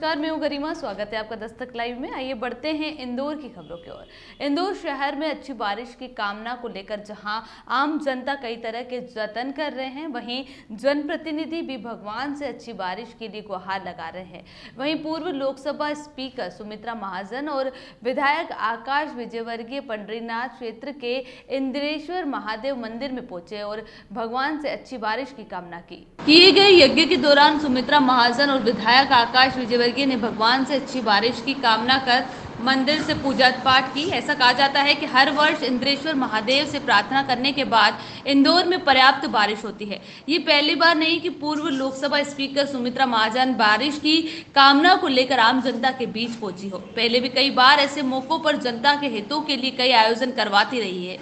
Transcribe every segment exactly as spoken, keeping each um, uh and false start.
नमस्कार, मैं हूं गरिमा। स्वागत है आपका दस्तक लाइव में। आइए बढ़ते हैं इंदौर की खबरों की ओर। इंदौर शहर में अच्छी बारिश की कामना को लेकर जहां आम जनता कई तरह के जतन कर रहे हैं, वहीं जनप्रतिनिधि भी भगवान से अच्छी बारिश के लिए गुहार लगा रहे हैं। वहीं पूर्व लोकसभा स्पीकर सुमित्रा महाजन और विधायक आकाश विजयवर्गीय पंडरीनाथ क्षेत्र के इंद्रेश्वर महादेव मंदिर में पहुंचे और भगवान से अच्छी बारिश की कामना की। किए गए यज्ञ के दौरान सुमित्रा महाजन और विधायक आकाश विजयवर्गीय ने भगवान से अच्छी बारिश की कामना कर मंदिर से पूजा पाठ की। ऐसा कहा जाता है कि हर वर्ष इंद्रेश्वर महादेव से प्रार्थना करने के बाद इंदौर में पर्याप्त बारिश होती है। ये पहली बार नहीं कि पूर्व लोकसभा स्पीकर सुमित्रा महाजन बारिश की कामना को लेकर आम जनता के बीच पहुंची हो। पहले भी कई बार ऐसे मौकों पर जनता के हितों के लिए कई आयोजन करवाती रही है।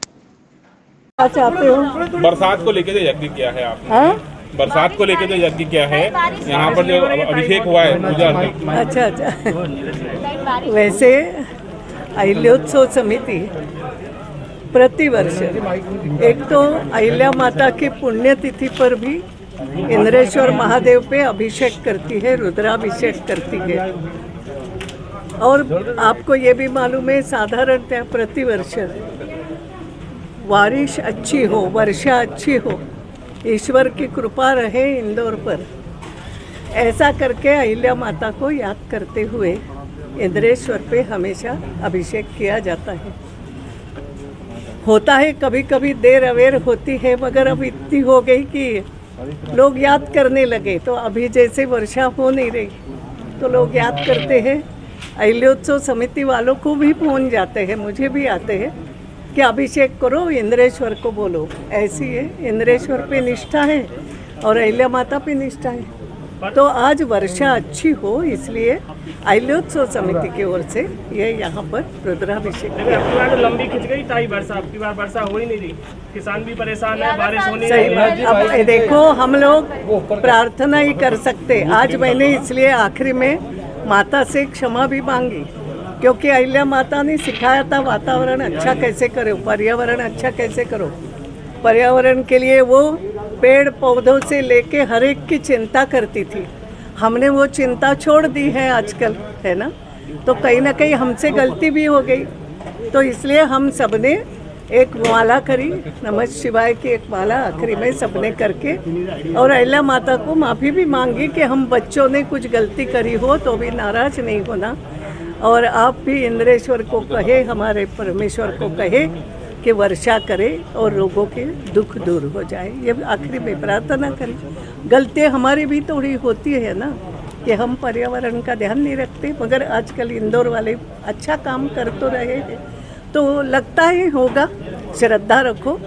चाहते हो बरसात को लेकर जो यज्ञ किया है आपने, बरसात को लेकर जो यज्ञ किया है, यहाँ पर जो अभिषेक हुआ है पूजा। अच्छा अच्छा वैसे अहिल्योत्सव समिति प्रतिवर्ष एक तो अहिल्या माता की पुण्यतिथि पर भी इंद्रेश्वर महादेव पे अभिषेक करती है, रुद्राभिषेक करती है। और आपको ये भी मालूम है साधारणतः प्रतिवर्ष बारिश अच्छी हो, वर्षा अच्छी हो, ईश्वर की कृपा रहे इंदौर पर, ऐसा करके अहिल्या माता को याद करते हुए इंद्रेश्वर पे हमेशा अभिषेक किया जाता है। होता है कभी कभी देर अवेर होती है, मगर अब इतनी हो गई कि लोग याद करने लगे, तो अभी जैसे वर्षा हो नहीं रही तो लोग याद करते हैं। अहिल्योत्सव समिति वालों को भी फोन जाते हैं, मुझे भी आते हैं कि अभिषेक करो, इंद्रेश्वर को बोलो। ऐसी है, इंद्रेश्वर पे निष्ठा है और अहिल्या माता पे निष्ठा है। तो आज वर्षा अच्छी हो इसलिए अहिल्योत्सव समिति की ओर से ये यहाँ पर रुद्राभिषेक किया। लंबी खिंच गई ताई वर्षा, अब की बार वर्षा हो ही नहीं रही, किसान भी परेशान है, बारिश होनी सही बात। अब देखो हम लोग प्रार्थना ही कर सकते। आज मैंने इसलिए आखिरी में माता से क्षमा भी मांगी, क्योंकि अहिल्या माता ने सिखाया था वातावरण अच्छा कैसे करो, पर्यावरण अच्छा कैसे करो। पर्यावरण के लिए वो पेड़ पौधों से लेके हर एक की चिंता करती थी। हमने वो चिंता छोड़ दी है आजकल, है ना। तो कहीं ना कहीं हमसे गलती भी हो गई, तो इसलिए हम सबने एक माला करी, नमः शिवाय की एक माला आखिरी में सबने करके, और अहिल्या माता को माफ़ी भी मांगी कि हम बच्चों ने कुछ गलती करी हो तो भी नाराज नहीं होना। और आप भी इंद्रेश्वर को कहे, हमारे परमेश्वर को कहे कि वर्षा करे और लोगों के दुख दूर हो जाए। ये आखिरी में प्रार्थना करें। गलतियाँ हमारी भी थोड़ी होती है ना, कि हम पर्यावरण का ध्यान नहीं रखते, मगर आजकल इंदौर वाले अच्छा काम कर तो रहे हैं, तो लगता है होगा। श्रद्धा रखो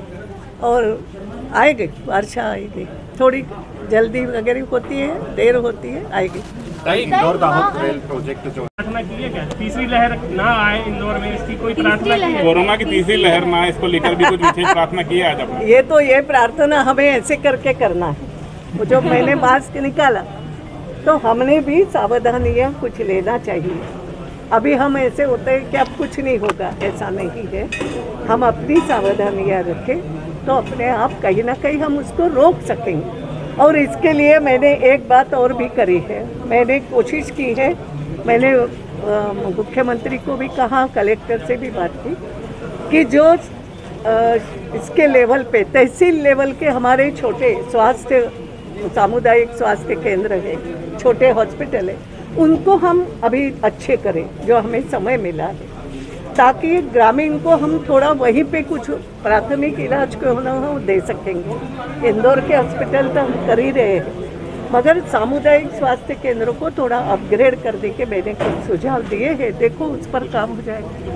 और आएगी, वर्षा आएगी। थोड़ी जल्दी वगैरह होती है, देर होती है, आएगी। इंदौर दाहोद रेल प्रोजेक्ट जो प्रार्थना की है क्या तीसरी लहर ना आए इंदौर में, इसकी कोई प्रार्थना की है? कोरोना की तीसरी लहर ना आए, इसको लेकर भी कुछ विशेष प्रार्थना की है आज आपने? ये तो ये प्रार्थना हमें ऐसे करके करना है। वो जो मैंने मास्क निकाला तो हमने भी सावधानियाँ कुछ लेना चाहिए। अभी हम ऐसे होते हैं कि अब कुछ नहीं होगा, ऐसा नहीं है। हम अपनी सावधानियाँ रखें तो अपने आप कहीं ना कहीं हम उसको रोक सकेंगे। और इसके लिए मैंने एक बात और भी करी है, मैंने कोशिश की है, मैंने मुख्यमंत्री को भी कहा, कलेक्टर से भी बात की कि जो आ, इसके लेवल पे तहसील लेवल के हमारे छोटे स्वास्थ्य सामुदायिक स्वास्थ्य केंद्र है, छोटे हॉस्पिटल है, उनको हम अभी अच्छे करें जो हमें समय मिला है, ताकि ग्रामीण को हम थोड़ा वहीं पे कुछ प्राथमिक इलाज को होना हो दे सकेंगे। इंदौर के हॉस्पिटल तो हम कर ही रहे हैं, मगर सामुदायिक स्वास्थ्य केंद्रों को थोड़ा अपग्रेड करने के मैंने कुछ सुझाव दिए हैं। देखो उस पर काम हो जाएगा,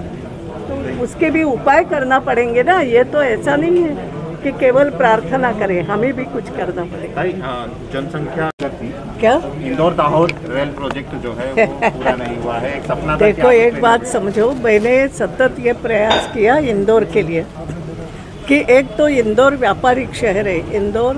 तो उसके भी उपाय करना पड़ेंगे ना। ये तो ऐसा नहीं है कि केवल प्रार्थना करें, हमें भी कुछ करना पड़ेगा। जनसंख्या क्या इंदौर दाहोद रेल प्रोजेक्ट जो है वो पूरा नहीं हुआ है, एक सपना था। देखो एक बात समझो, मैंने सतत ये प्रयास किया इंदौर के लिए कि एक तो इंदौर व्यापारिक शहर है, इंदौर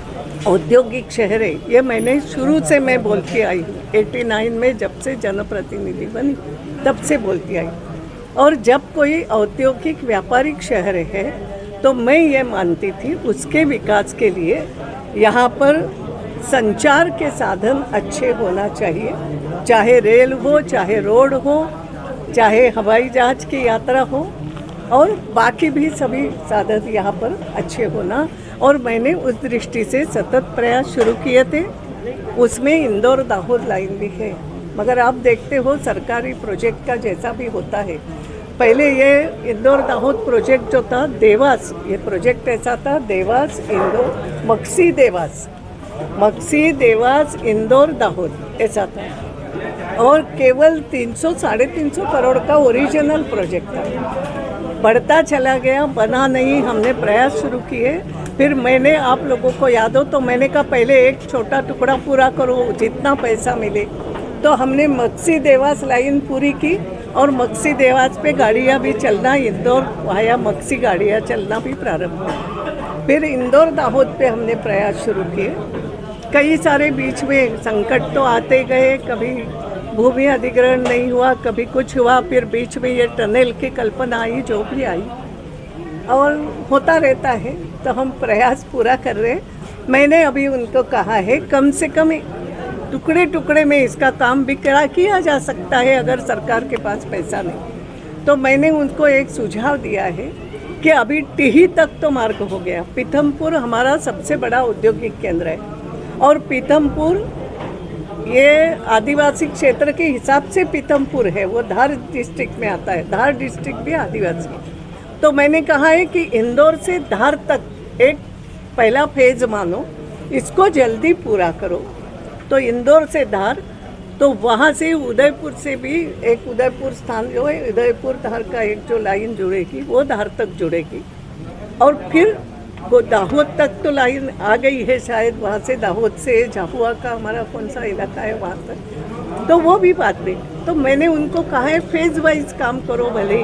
औद्योगिक शहर है। ये मैंने शुरू से मैं बोलती आई हूँ, नवासी में जब से जनप्रतिनिधि बनी तब से बोलती आई। और जब कोई औद्योगिक व्यापारिक शहर है तो मैं ये मानती थी उसके विकास के लिए यहाँ पर संचार के साधन अच्छे होना चाहिए, चाहे रेल हो, चाहे रोड हो, चाहे हवाई जहाज की यात्रा हो, और बाकी भी सभी साधन यहाँ पर अच्छे होना। और मैंने उस दृष्टि से सतत प्रयास शुरू किए थे। उसमें इंदौर दाहोद लाइन भी है, मगर आप देखते हो सरकारी प्रोजेक्ट का जैसा भी होता है, पहले ये इंदौर दाहोद प्रोजेक्ट जो था, देवास, ये प्रोजेक्ट ऐसा था, देवास इंदौर मक्सी देवास मक्सी देवास इंदौर दाहोद ऐसा था, और केवल तीन सौ साढ़े तीन सौ करोड़ का ओरिजिनल प्रोजेक्ट था। बढ़ता चला गया, बना नहीं, हमने प्रयास शुरू किए। फिर मैंने, आप लोगों को याद हो तो मैंने कहा पहले एक छोटा टुकड़ा पूरा करो, जितना पैसा मिले। तो हमने मक्सी देवास लाइन पूरी की, और मक्सी देवास पे गाड़ियाँ भी चलना, इंदौर वाया मक्सी गाड़ियाँ चलना भी प्रारंभ हुआ। फिर इंदौर दाहोद पे हमने प्रयास शुरू किए। कई सारे बीच में संकट तो आते गए, कभी भूमि अधिग्रहण नहीं हुआ, कभी कुछ हुआ, फिर बीच में ये टनल की कल्पना आई, जो भी आई, और होता रहता है। तो हम प्रयास पूरा कर रहे हैं। मैंने अभी उनको कहा है कम से कम टुकड़े टुकड़े में इसका काम भी करा किया जा सकता है, अगर सरकार के पास पैसा नहीं। तो मैंने उनको एक सुझाव दिया है कि अभी टिही तक तो मार्ग हो गया। पीथमपुर हमारा सबसे बड़ा औद्योगिक केंद्र है, और पीथमपुर ये आदिवासी क्षेत्र के हिसाब से पीथमपुर है, वो धार डिस्ट्रिक्ट में आता है, धार डिस्ट्रिक्ट भी आदिवासी। तो मैंने कहा है कि इंदौर से धार तक एक पहला फेज मानो, इसको जल्दी पूरा करो। तो इंदौर से धार, तो वहाँ से उदयपुर से भी एक उदयपुर स्थान जो है, उदयपुर धार का एक जो लाइन जुड़ेगी, वो धार तक जुड़ेगी। और फिर वो दाहोद तक तो लाइन आ गई है शायद, वहाँ से दाहोद से झाबुआ का हमारा कौन सा इलाका है वहाँ तक, तो वो भी बात नहीं। तो मैंने उनको कहा है फेज वाइज काम करो, भले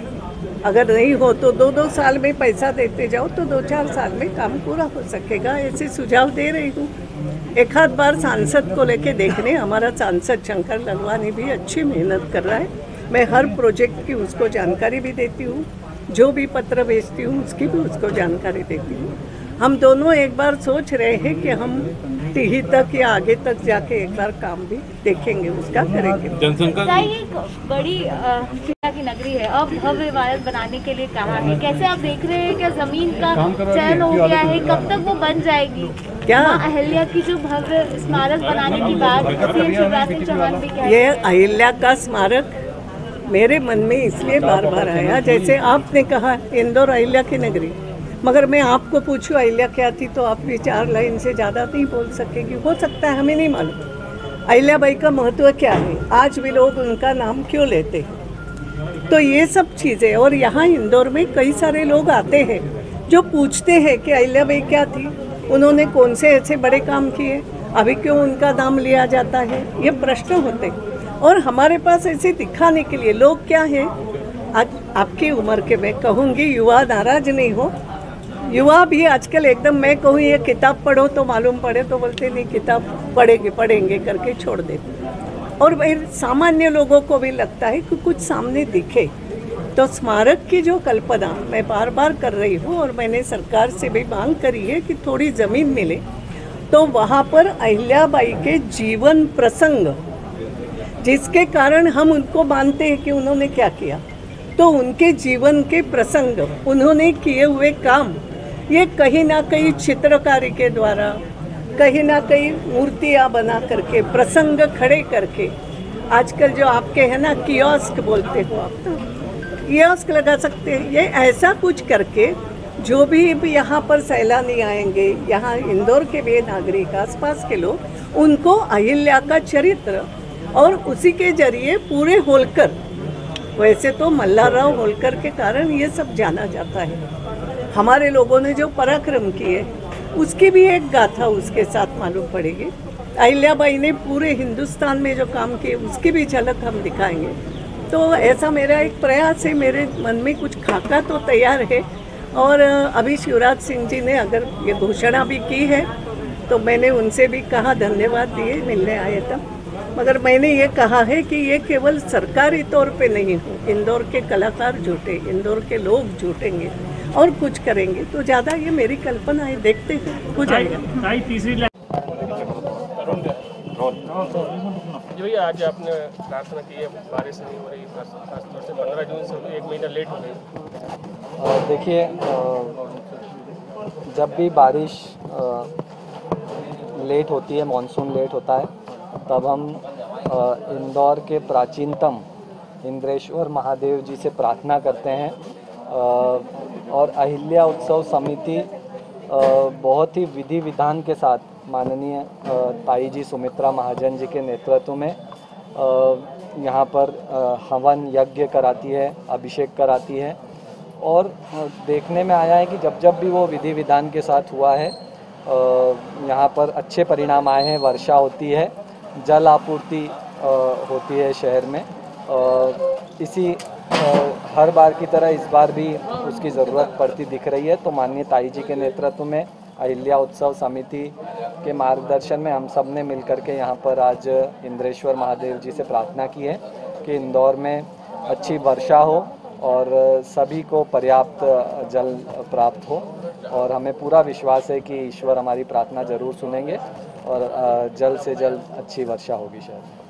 अगर नहीं हो तो दो दो साल में पैसा देते जाओ, तो दो चार साल में काम पूरा हो सकेगा। ऐसे सुझाव दे रही हूँ। एक आध बार सांसद को लेके देखने, हमारा सांसद शंकर ललवानी भी अच्छी मेहनत कर रहा है। मैं हर प्रोजेक्ट की उसको जानकारी भी देती हूँ, जो भी पत्र भेजती हूँ उसकी भी उसको जानकारी देती हूँ। हम दोनों एक बार सोच रहे हैं कि हम टिही तक या आगे तक जाके एक बार काम भी देखेंगे, उसका करेंगे। जनसंख्या एक बड़ी शिक्षा की नगरी है, अब भव्य इमारत बनाने के लिए कहा है, कैसे आप देख रहे हैं? क्या जमीन का चयन हो गया है? कब तक वो बन जाएगी? क्या अहिल्या की जो भव्य स्मारक बनाने की बात सीएम शिवराज सिंह चौहान भी कह, ये अहिल्या का स्मारक मेरे मन में इसलिए बार बार आया, जैसे आपने कहा इंदौर अहिल्या की नगरी, मगर मैं आपको पूछूं अहिल्या क्या थी तो आप भी चार लाइन से ज़्यादा नहीं बोल सकेगी। हो सकता है, हमें नहीं मालूम अहिल्या बाई का महत्व क्या है, आज भी लोग उनका नाम क्यों लेते हैं। तो ये सब चीज़ें, और यहाँ इंदौर में कई सारे लोग आते हैं जो पूछते हैं कि अहिल्या बाई क्या थी, उन्होंने कौन से ऐसे बड़े काम किए, अभी क्यों उनका नाम लिया जाता है, ये प्रश्न होते हैं। और हमारे पास ऐसे दिखाने के लिए लोग क्या हैं, आज आपकी उम्र के मैं कहूँगी, युवा नाराज नहीं हो, युवा भी आजकल एकदम, मैं कहूँ ये किताब पढ़ो तो मालूम पड़े तो बोलते नहीं किताब पढ़ेंगे पढ़ेंगे करके छोड़ देते। और भाई सामान्य लोगों को भी लगता है कि कुछ सामने दिखे। तो स्मारक की जो कल्पना मैं बार बार कर रही हूँ, और मैंने सरकार से भी मांग करी है कि थोड़ी ज़मीन मिले तो वहाँ पर अहिल्याबाई के जीवन प्रसंग, जिसके कारण हम उनको मानते हैं कि उन्होंने क्या किया, तो उनके जीवन के प्रसंग, उन्होंने किए हुए काम, ये कहीं ना कहीं चित्रकारी के द्वारा, कहीं ना कहीं मूर्तियाँ बना करके, प्रसंग खड़े करके, आजकल जो आपके हैं ना कियोस्क बोलते हो आप, कियोस्क लगा सकते हैं, ये ऐसा कुछ करके जो भी यहाँ पर सैलानी आएंगे, यहाँ इंदौर के भी नागरिक, आसपास के लोग, उनको अहिल्या का चरित्र और उसी के जरिए पूरे होलकर, वैसे तो मल्हारराव होलकर के कारण ये सब जाना जाता है, हमारे लोगों ने जो पराक्रम किए उसकी भी एक गाथा उसके साथ मालूम पड़ेगी। अहिल्याबाई ने पूरे हिंदुस्तान में जो काम किए उसकी भी झलक हम दिखाएंगे। तो ऐसा मेरा एक प्रयास है, मेरे मन में कुछ खाका तो तैयार है। और अभी शिवराज सिंह जी ने अगर ये घोषणा भी की है तो मैंने उनसे भी कहा, धन्यवाद दिए मिलने आए तब, मगर मैंने ये कहा है कि ये केवल सरकारी तौर पे नहीं हो, इंदौर के कलाकार जुटे, इंदौर के लोग जुटेंगे और कुछ करेंगे तो ज़्यादा, ये मेरी कल्पना है, देखते हैं हो जाएगा। तीसरी जी भैया, आज आपने प्रार्थना की है, बारिश नहीं हो रही, खासतौर से पंद्रह जून से एक महीना लेट हो गई। देखिए, जब भी बारिश लेट होती है, मानसून लेट होता है, तब हम इंदौर के प्राचीनतम इंद्रेश्वर महादेव जी से प्रार्थना करते हैं। और अहिल्या उत्सव समिति बहुत ही विधि विधान के साथ माननीय ताई जी सुमित्रा महाजन जी के नेतृत्व में यहाँ पर हवन यज्ञ कराती है, अभिषेक कराती है। और देखने में आया है कि जब जब भी वो विधि विधान के साथ हुआ है, यहाँ पर अच्छे परिणाम आए हैं। वर्षा होती है, जल आपूर्ति होती है शहर में। इसी हर बार की तरह इस बार भी उसकी ज़रूरत पड़ती दिख रही है। तो माननीय ताई जी के नेतृत्व में अहिल्या उत्सव समिति के मार्गदर्शन में हम सब ने मिलकर के यहाँ पर आज इंद्रेश्वर महादेव जी से प्रार्थना की है कि इंदौर में अच्छी वर्षा हो और सभी को पर्याप्त जल प्राप्त हो। और हमें पूरा विश्वास है कि ईश्वर हमारी प्रार्थना ज़रूर सुनेंगे और जल्द से जल्द अच्छी वर्षा होगी शहर में।